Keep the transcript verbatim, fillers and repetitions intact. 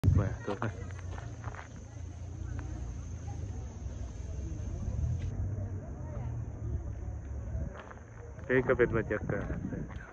มาตัวนะนี่ก็เป็นบรรยากาศ